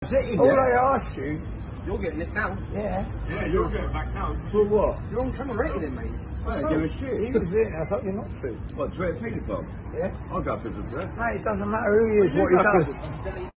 All I asked you. You're getting it now. Yeah. Yeah, you're getting back now. For what? You're on camera rating then, mate. I don't give a shit. He was there. I thought you're not to. What, threat of paedophile? Yeah. I'll go for the threat. Mate, it doesn't matter who he is, what he does.